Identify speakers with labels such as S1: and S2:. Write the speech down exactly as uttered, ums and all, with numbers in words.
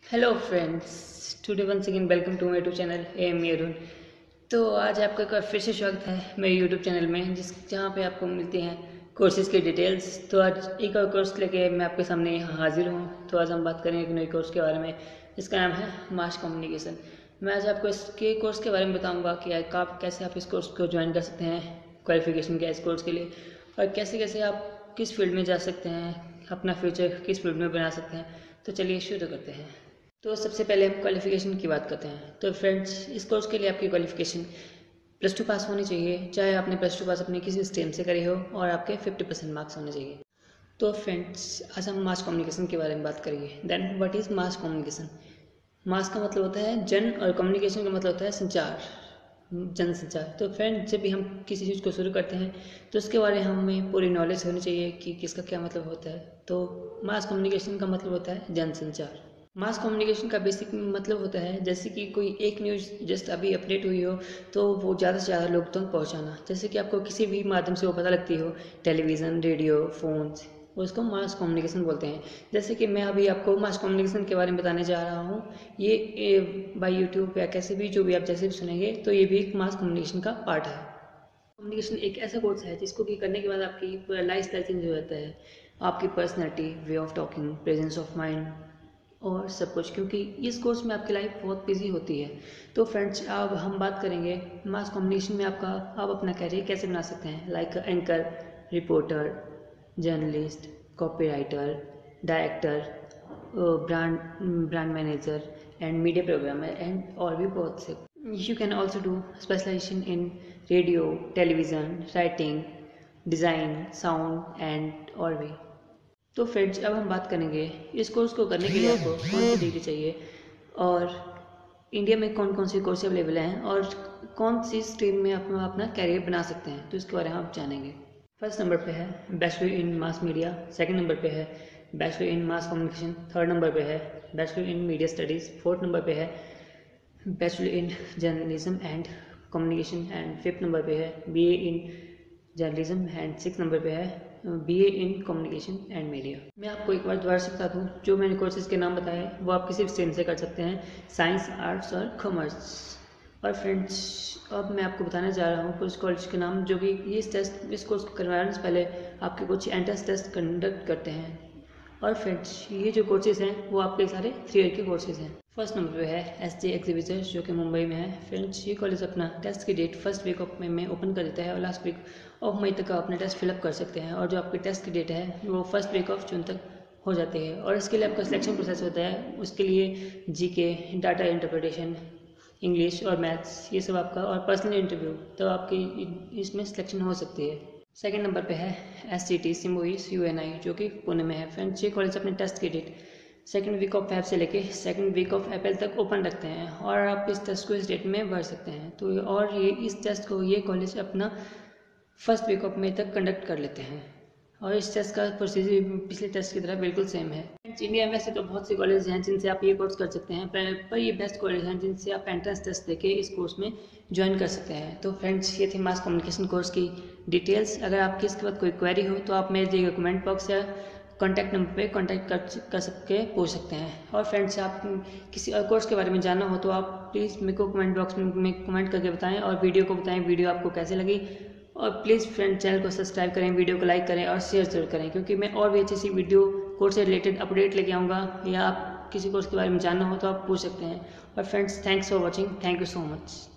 S1: Hello friends, today once again welcome to my YouTube channel I am Arun. तो आज आपका एक बार फिर से स्वागत है मेरे यूट्यूब चैनल में, जिस जहाँ पे आपको मिलती हैं कोर्सेज़ की डिटेल्स। तो आज एक और कोर्स लेके मैं आपके सामने यहाँ हाजिर हूँ। तो आज हम बात करेंगे एक नए कोर्स के बारे में, जिसका नाम है मास कम्युनिकेशन। मैं आज आपको इसके कोर्स के बारे में बताऊँगा कि आप कैसे आप इस कोर्स को ज्वाइन कर सकते हैं, क्वालिफिकेशन क्या है इस कोर्स के लिए, और कैसे कैसे आप किस फील्ड में जा सकते हैं, अपना फ्यूचर किस फील्ड में बना सकते हैं। तो चलिए शुरू करते हैं। तो सबसे पहले हम क्वालिफिकेशन की बात करते हैं। तो फ्रेंड्स, इस कोर्स के लिए आपकी क्वालिफिकेशन प्लस टू पास होनी चाहिए, चाहे आपने प्लस टू पास अपनी किसी स्ट्रीम से करी हो, और आपके फिफ्टी परसेंट मार्क्स होने चाहिए। तो फ्रेंड्स, आज हम मास कम्युनिकेशन के बारे में बात करेंगे। Then what is mass communication. Mass का मतलब होता है जन, और कम्युनिकेशन का मतलब होता है संचार, जन संचार। तो फ्रेंड, जब भी हम किसी चीज़ को शुरू करते हैं तो उसके बारे में हमें पूरी नॉलेज होनी चाहिए कि किसका क्या मतलब होता है। तो मास कम्युनिकेशन का मतलब होता है जन संचार। मास कम्युनिकेशन का बेसिक मतलब होता है, जैसे कि कोई एक न्यूज़ जस्ट अभी अपडेट हुई हो तो वो ज़्यादा से ज़्यादा लोग तक पहुंचाना। जैसे कि आपको किसी भी माध्यम से वो पता लगती हो, टेलीविज़न, रेडियो, फ़ोन्स, उसको मास कम्युनिकेशन बोलते हैं। जैसे कि मैं अभी आपको मास कम्युनिकेशन के बारे में बताने जा रहा हूँ। ये बाई यूट्यूब या कैसे भी, जो भी आप जैसे भी सुनेंगे, तो ये भी एक मास कम्युनिकेशन का पार्ट है। कम्युनिकेशन एक ऐसा कोर्स है जिसको कि करने के बाद आपकी पूरा लाइफ स्टाइल चेंज हो जाता है, आपकी personality, way of talking, presence of mind और सब कुछ, क्योंकि इस कोर्स में आपकी लाइफ बहुत बिजी होती है। तो फ्रेंड्स, अब हम बात करेंगे मास कम्युनिकेशन में आपका आप अपना कैरियर कैसे बना सकते हैं, like anchor, reporter, journalist, copywriter, director, brand brand manager and media programmer and और भी बहुत से। You can also do specialisation in radio, television, writing, design, sound and और भी। तो फ्रेंड्स, अब हम बात करेंगे इस कोर्स को करने के लिए आपको कौन सी डिग्री चाहिए, और इंडिया में कौन कौन सी कोर्स अवेलेबल हैं, और कौन सी स्ट्रीम में आप अपना कैरियर बना सकते हैं। तो इसके बारे में आप जानेंगे। फर्स्ट नंबर पे है bachelor in mass media, second number पे है bachelor in mass communication, third number पे है bachelor in media studies, fourth number पे है bachelor in journalism and communication, and fifth number पे है B A in journalism, and six number पे है B A in communication and media. मैं आपको एक बार दोबारा से बता दूँ, जो मैंने कोर्सेज के नाम बताए वो आप किसी भी स्ट्रीम से कर सकते हैं, साइंस, आर्ट्स और कॉमर्स। और फ्रेंड्स, अब मैं आपको बताने जा रहा हूँ कुछ कॉलेज के नाम, जो कि इस टेस्ट इस कोर्स को करवाने से पहले आपके कुछ एंट्रेंस टेस्ट कंडक्ट करते हैं। और फ्रेंड्स, ये जो कोर्सेज हैं वो आपके सारे थ्री ईयर के कोर्सेज हैं। फर्स्ट नंबर पे है एस जे एग्जीबिटर, जो कि मुंबई में है। फ्रेंड्स, ये कॉलेज अपना टेस्ट की date first week of May में ओपन कर देता है, और लास्ट वीक ऑफ मई तक आप अपना टेस्ट फिलअप कर सकते हैं। और जो आपकी टेस्ट की डेट है वो फर्स्ट वीक ऑफ जून तक हो जाती है। और इसके लिए आपका सिलेक्शन प्रोसेस होता है, उसके लिए G K, data interpretation, English और मैथ्स, ये सब आपका, और पर्सनल इंटरव्यू, तो आपकी इसमें सिलेक्शन हो सकती है। सेकेंड नंबर पे है S C T Symbiosis U N I, जो कि पुणे में है। फ्रेंड्स, ये कॉलेज अपने टेस्ट की date second week of Feb से लेके सेकेंड वीक ऑफ अप्रैल तक ओपन रखते हैं, और आप इस टेस्ट को इस डेट में भर सकते हैं। तो और ये इस टेस्ट को ये कॉलेज अपना फर्स्ट वीक ऑफ मई तक कंडक्ट कर लेते हैं, और इस टेस्ट का प्रोसीजर पिछले टेस्ट की तरह बिल्कुल सेम है। इंडिया में वैसे तो बहुत से कॉलेज हैं जिनसे आप ये कोर्स कर सकते हैं, पर, पर ये बेस्ट कॉलेज हैं जिनसे आप एंट्रेंस टेस्ट देके इस कोर्स में ज्वाइन कर सकते हैं। तो फ्रेंड्स, ये थी मास कम्युनिकेशन कोर्स की डिटेल्स। अगर आपकी इसके बाद कोई क्वेरी हो तो आप मेरे दिए कमेंट बॉक्स या कॉन्टैक्ट नंबर पे कॉन्टैक्ट कर कर सकते पूछ सकते हैं। और फ्रेंड्स, आप किसी और कोर्स के बारे में जानना हो तो आप प्लीज़ मेरे को कमेंट बॉक्स में कमेंट करके बताएं, और वीडियो को बताएं वीडियो आपको कैसे लगी। और प्लीज़ फ्रेंड, चैनल को सब्सक्राइब करें, वीडियो को लाइक करें और शेयर जरूर करें, क्योंकि मैं और भी अच्छी सी वीडियो कोर्स से रिलेटेड अपडेट लेके आऊँगा, या आप किसी कोर्स के बारे में जानना हो तो आप पूछ सकते हैं। और friends, thanks for watching, thank you so much.